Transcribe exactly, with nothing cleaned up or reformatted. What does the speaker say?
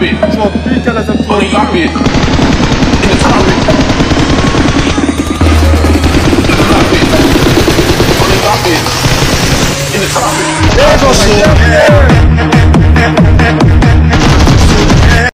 it. So three colors of Only got it. In the top it. Only got it. In the top it. There goes shit.